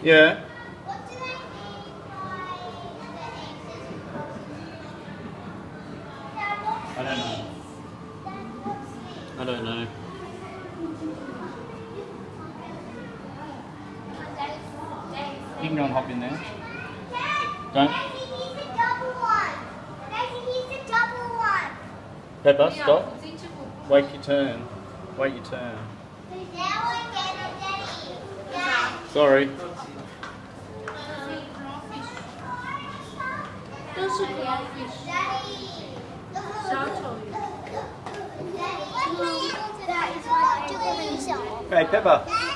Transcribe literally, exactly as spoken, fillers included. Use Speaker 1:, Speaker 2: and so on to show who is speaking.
Speaker 1: Yeah.
Speaker 2: What do they mean by the
Speaker 1: I don't know. I don't know. You can go and hop in there. Don't. Pepper, stop. Wait your turn. Wait your turn. Sorry.
Speaker 3: 都是 crawfish， 小丑鱼。
Speaker 2: That is why I do it.
Speaker 1: Okay, Pepper.